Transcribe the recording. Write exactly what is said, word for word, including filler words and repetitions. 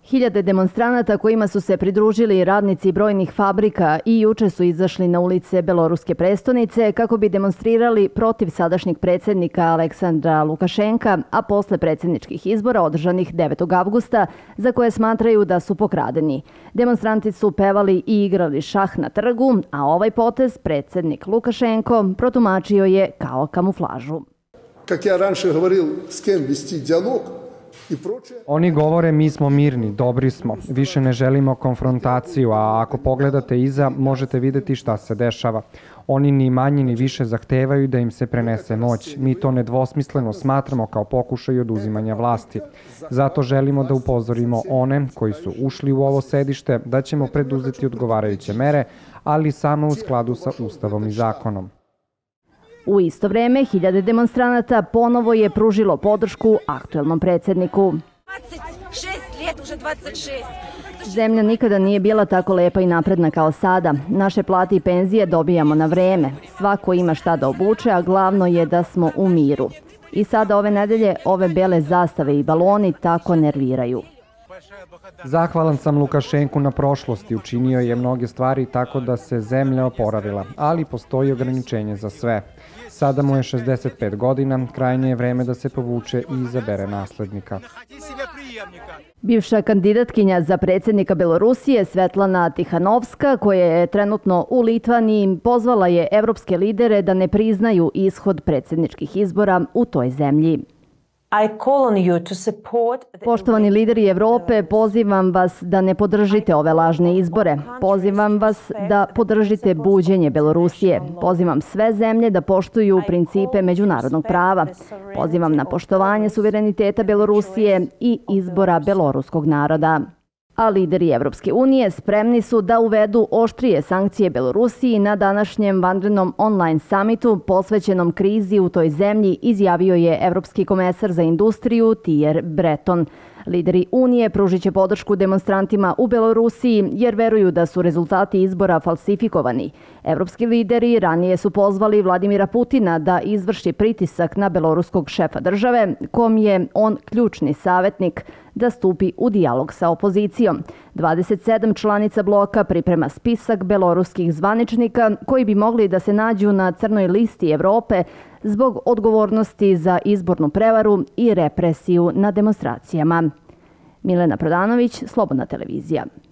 Hiljade demonstranata kojima su se pridružili radnici brojnih fabrika i juče su izašli na ulice beloruske prestonice kako bi demonstrirali protiv sadašnjeg predsjednika Aleksandra Lukašenka, a posle predsjedničkih izbora održanih devetog avgusta, za koje smatraju da su pokradeni. Demonstranti su pevali i igrali šah na trgu, a ovaj potez predsjednik Lukašenko protumačio je kao kamuflažu. Как я раньше говорил, с кем вести диалог. Oni govore mi smo mirni, dobri smo, više ne želimo konfrontaciju, a ako pogledate iza možete vidjeti šta se dešava. Oni ni manje ni više zahtevaju da im se prenese moć. Mi to nedvosmisleno smatramo kao pokušaj oduzimanja vlasti. Zato želimo da upozorimo one koji su ušli u ovo sedište da ćemo preduzeti odgovarajuće mere, ali samo u skladu sa Ustavom i zakonom. U isto vreme, hiljade demonstranata ponovo je pružilo podršku aktuelnom predsjedniku. Zemlja nikada nije bila tako lepa i napredna kao sada. Naše plate i penzije dobijamo na vreme. Svako ima šta da obuče, a glavno je da smo u miru. I sada ove nedelje ove bele zastave i baloni tako nerviraju. Zahvalan sam Lukašenku na prošlosti, učinio je mnoge stvari tako da se zemlja oporavila, ali postoji ograničenje za sve. Sada mu je šezdeset pet godina, krajnje je vreme da se povuče i izabere naslednika. Bivša kandidatkinja za predsjednika Belorusije Svetlana Tihanovska, koja je trenutno u Litvaniji, pozvala je evropske lidere da ne priznaju ishod predsjedničkih izbora u toj zemlji. Poštovani lideri Evrope, pozivam vas da ne podržite ove lažne izbore. Pozivam vas da podržite buđenje Belorusije. Pozivam sve zemlje da poštuju principe međunarodnog prava. Pozivam na poštovanje suvereniteta Belorusije i izbora beloruskog naroda. A lideri Evropske unije spremni su da uvedu oštrije sankcije Belorusiji na današnjem vanrednom online samitu posvećenom krizi u toj zemlji, izjavio je Evropski komesar za industriju Thierry Breton. Lideri Unije pružit će podršku demonstrantima u Belorusiji jer veruju da su rezultati izbora falsifikovani. Evropski lideri ranije su pozvali Vladimira Putina da izvrši pritisak na beloruskog šefa države, kom je on ključni savjetnik, da stupi u dijalog sa opozicijom. dvadeset sedam članica bloka priprema spisak beloruskih zvaničnika koji bi mogli da se nađu na crnoj listi Evrope zbog odgovornosti za izbornu prevaru i represiju na demonstracijama. Milena Prodanović, Slobodna televizija.